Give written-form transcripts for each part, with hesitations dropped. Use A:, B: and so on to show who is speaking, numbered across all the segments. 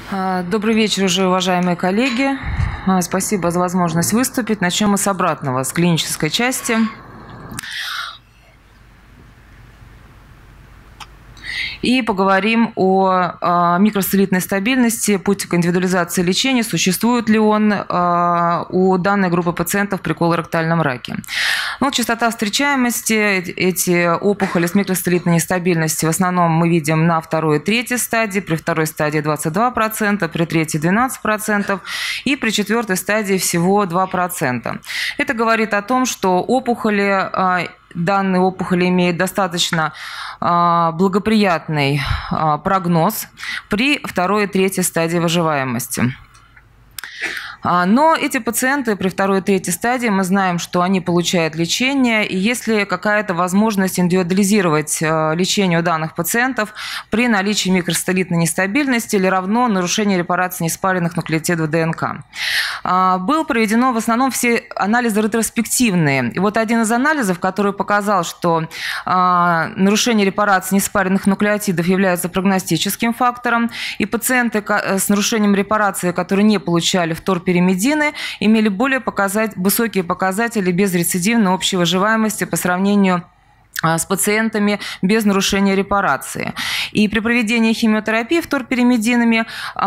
A: Добрый вечер, уже уважаемые коллеги. Спасибо за возможность выступить. Начнем мы с обратного, с клинической части. И поговорим о микросателлитной стабильности, пути к индивидуализации лечения, существует ли он у данной группы пациентов при колоректальном раке. Ну, частота встречаемости, эти опухоли с микросателлитной нестабильностью в основном мы видим на второй и третьей стадии, при второй стадии 22%, при третьей 12% и при четвертой стадии всего 2%. Это говорит о том, что данные опухоли имеют достаточно благоприятный прогноз при второй и третьей стадии выживаемости. Но эти пациенты при второй и третьей стадии, мы знаем, что они получают лечение, и если какая-то возможность индивидуализировать лечение у данных пациентов при наличии микросателлитной нестабильности или равно нарушению репарации неспаренных нуклеотидов ДНК. Было проведено в основном все анализы ретроспективные. И вот один из анализов, который показал, что нарушение репарации неспаренных нуклеотидов является прогностическим фактором, и пациенты с нарушением репарации, которые не получали вторперимедины, имели более высокие показатели безрецидивной общей выживаемости по сравнению с пациентами без нарушения репарации. И при проведении химиотерапии вторперимединами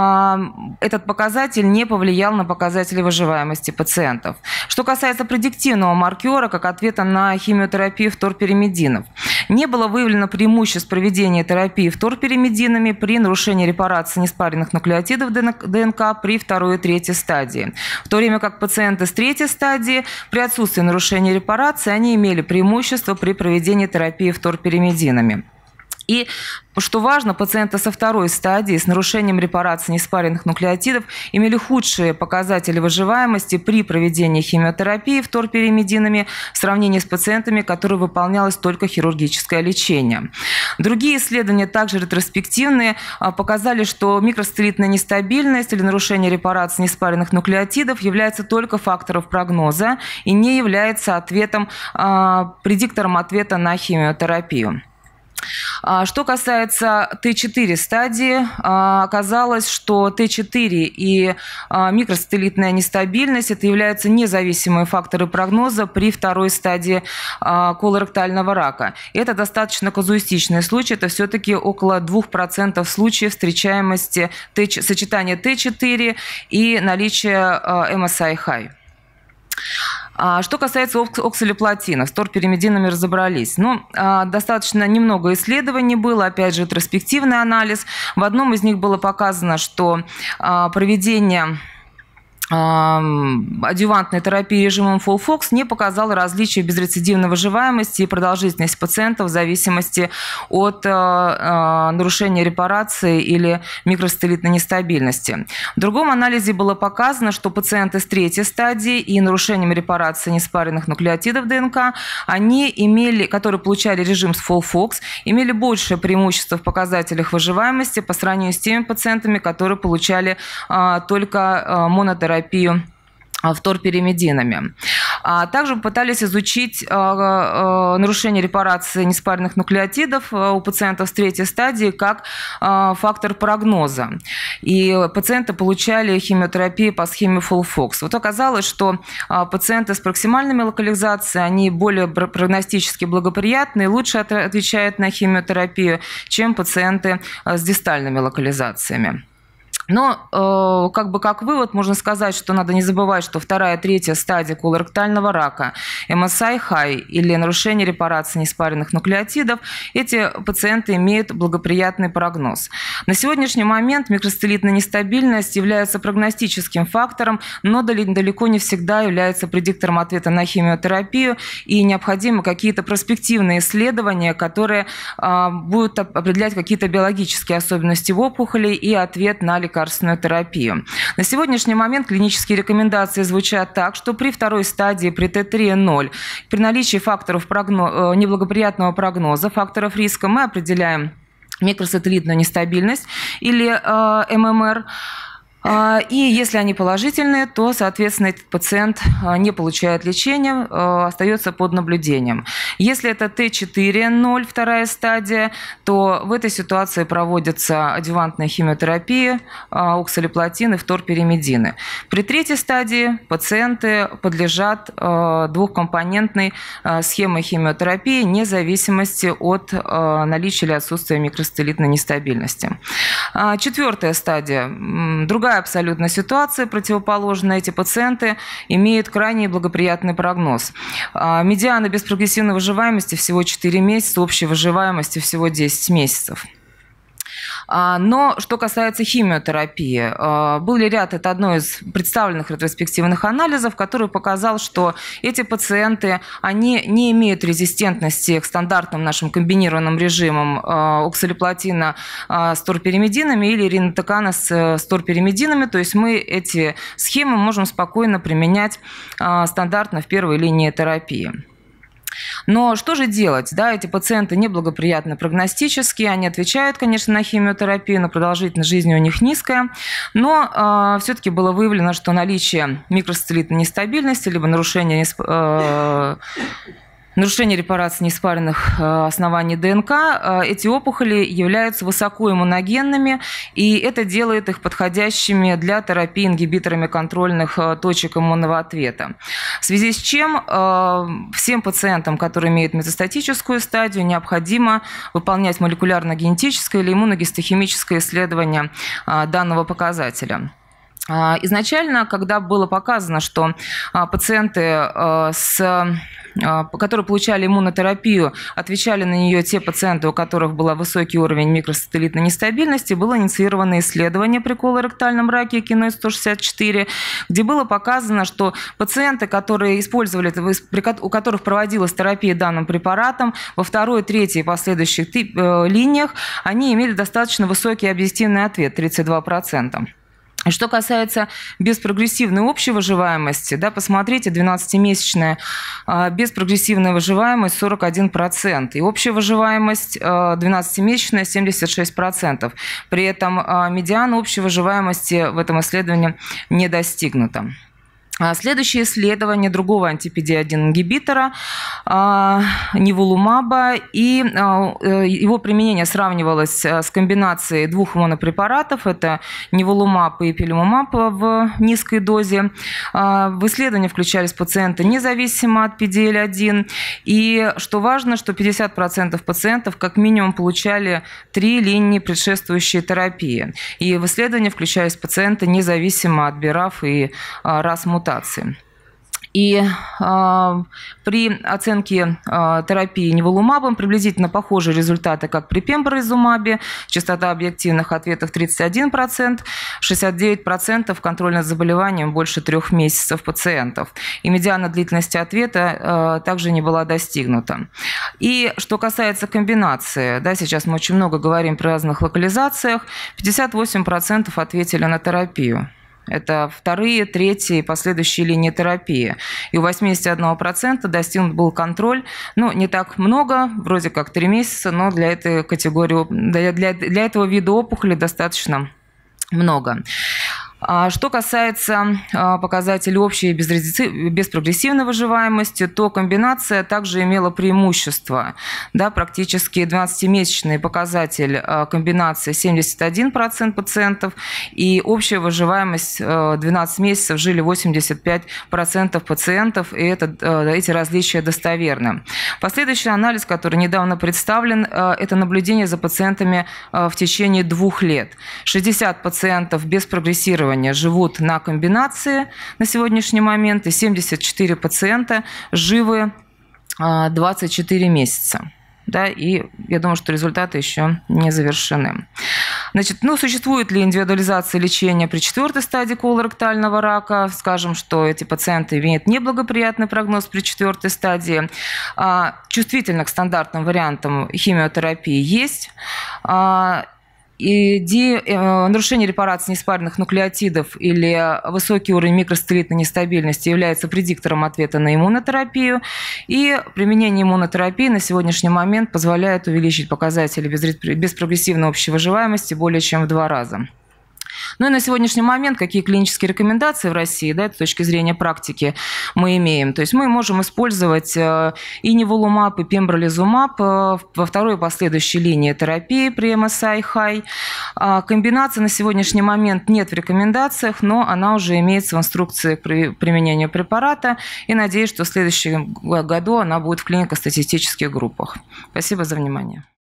A: этот показатель не повлиял на показатели выживаемости пациентов. Что касается предиктивного маркера, как ответа на химиотерапию вторперимединов, не было выявлено преимуществ проведения терапии вторперимединами при нарушении репарации неспаренных нуклеотидов ДНК при второй и третьей стадии. В то время как пациенты с третьей стадии при отсутствии нарушения репарации они имели преимущество при проведении терапии вторперимединами. И, что важно, пациенты со второй стадии с нарушением репарации неспаренных нуклеотидов имели худшие показатели выживаемости при проведении химиотерапии вторперимединами в сравнении с пациентами, которые выполнялось только хирургическое лечение. Другие исследования, также ретроспективные, показали, что микросателлитная нестабильность или нарушение репарации неспаренных нуклеотидов является только фактором прогноза и не является предиктором ответа на химиотерапию. Что касается Т4 стадии, оказалось, что Т4 и микросателлитная нестабильность это являются независимые факторы прогноза при второй стадии колоректального рака. Это достаточно казуистичный случай, это все-таки около 2% случаев встречаемости сочетания Т4 и наличия MSI-high. Что касается оксалиплатина, с вторперимединами разобрались. Достаточно немного исследований было, опять же, ретроспективный анализ. В одном из них было показано, что проведение адъювантной терапии режимом FOLFOX не показала различия в безрецидивной выживаемости и продолжительности пациентов в зависимости от нарушения репарации или микросателлитной нестабильности. В другом анализе было показано, что пациенты с третьей стадии и нарушением репарации неспаренных нуклеотидов ДНК, которые получали режим с FOLFOX, имели большее преимущество в показателях выживаемости по сравнению с теми пациентами, которые получали только монотерапию вторперимединами. Также пытались изучить нарушение репарации неспаренных нуклеотидов у пациентов с третьей стадии как фактор прогноза. И пациенты получали химиотерапию по схеме FOLFOX. Вот оказалось, что пациенты с проксимальными локализацией, они более прогностически благоприятны и лучше отвечают на химиотерапию, чем пациенты с дистальными локализациями. Но как вывод можно сказать, что надо не забывать, что вторая и третья стадия колоректального рака, MSI-high или нарушение репарации неспаренных нуклеотидов, эти пациенты имеют благоприятный прогноз. На сегодняшний момент микросателлитная нестабильность является прогностическим фактором, но далеко не всегда является предиктором ответа на химиотерапию, и необходимы какие-то проспективные исследования, которые будут определять какие-то биологические особенности в опухоли и ответ на лекарственную терапию. На сегодняшний момент клинические рекомендации звучат так, что при второй стадии, при Т3-0, при наличии факторов неблагоприятного прогноза, факторов риска, мы определяем микросателлитную нестабильность или ММР. И если они положительные, то, соответственно, этот пациент не получает лечения, остается под наблюдением. Если это Т4-0, вторая стадия, то в этой ситуации проводится адъювантная химиотерапия, оксалиплатин и фторпиримидины. При третьей стадии пациенты подлежат двухкомпонентной схеме химиотерапии вне зависимости от наличия или отсутствия микростелитной нестабильности. Четвертая стадия. Другая абсолютно ситуация, противоположная. Эти пациенты имеют крайне благоприятный прогноз. Медиана беспрогрессивной выживаемости всего 4 месяца, общей выживаемости всего 10 месяцев. Но что касается химиотерапии, был ли ряд, это одно из представленных ретроспективных анализов, который показал, что эти пациенты, они не имеют резистентности к стандартным нашим комбинированным режимам оксалиплатина с торпиримидинами или иринотекана с торпиримидинами, то есть мы эти схемы можем спокойно применять стандартно в первой линии терапии. Но что же делать? Да, эти пациенты неблагоприятны прогностически, они отвечают, конечно, на химиотерапию, но продолжительность жизни у них низкая. Но все-таки было выявлено, что наличие микростелитной нестабильности либо нарушение репарации неспаренных оснований ДНК, эти опухоли являются высокоиммуногенными, и это делает их подходящими для терапии ингибиторами контрольных точек иммунного ответа. В связи с чем всем пациентам, которые имеют метастатическую стадию, необходимо выполнять молекулярно-генетическое или иммуногистохимическое исследование данного показателя. Изначально, когда было показано, что пациенты, которые получали иммунотерапию, отвечали на нее те пациенты, у которых был высокий уровень микросателлитной нестабильности, было инициировано исследование при колоректальном раке Киноид-164, где было показано, что пациенты, которые использовали, у которых проводилась терапия данным препаратом, во второй, третьей и последующих линиях, они имели достаточно высокий объективный ответ – 32%. Что касается беспрогрессивной общей выживаемости, да, посмотрите, 12-месячная беспрогрессивная выживаемость 41%, и общая выживаемость 12-месячная 76%. При этом медиана общей выживаемости в этом исследовании не достигнута. Следующее исследование другого антипPD-1 ингибитора, ниволумаба, и его применение сравнивалось с комбинацией двух монопрепаратов, это ниволумаб и пилимумаб в низкой дозе. В исследование включались пациенты независимо от PD-L1, и что важно, что 50% пациентов как минимум получали 3 линии предшествующей терапии, и в исследование включались пациенты независимо от БРАФ и РАС-мутаций. И при оценке терапии ниволумабом приблизительно похожие результаты, как при пембролизумабе, частота объективных ответов 31%, 69% контрольных заболеваний больше 3 месяцев пациентов. И медиана длительности ответа также не была достигнута. И что касается комбинации, да, сейчас мы очень много говорим про разных локализациях, 58% ответили на терапию. Это вторые, третьи и последующие линии терапии. И у 81% достигнут был контроль. Ну, не так много, вроде как 3 месяца, но для этой категории, для этого вида опухоли достаточно много. Что касается показателей общей беспрогрессивной выживаемости, то комбинация также имела преимущество. Да, практически 12-месячный показатель комбинации 71% пациентов, и общая выживаемость 12 месяцев жили 85% пациентов, и эти различия достоверны. Последующий анализ, который недавно представлен, это наблюдение за пациентами в течение 2 лет. 60 пациентов без прогрессирования живут на комбинации на сегодняшний момент, и 74 пациента живы 24 месяца. Да, и я думаю, что результаты еще не завершены. Значит, существует ли индивидуализация лечения при 4-й стадии колоректального рака? Скажем, что эти пациенты имеют неблагоприятный прогноз при 4-й стадии. Чувствительно к стандартным вариантам химиотерапии есть. И нарушение репарации неспаренных нуклеотидов или высокий уровень микростелитной нестабильности является предиктором ответа на иммунотерапию. И применение иммунотерапии на сегодняшний момент позволяет увеличить показатели беспрогрессивной общей выживаемости более чем в 2 раза. Ну и на сегодняшний момент какие клинические рекомендации в России, да, с точки зрения практики мы имеем? То есть мы можем использовать и ниволумаб, и пембролизумаб во второй и последующей линии терапии при MSI-High. Комбинации на сегодняшний момент нет в рекомендациях, но она уже имеется в инструкции при применении препарата. И надеюсь, что в следующем году она будет в клинико-статистических группах. Спасибо за внимание.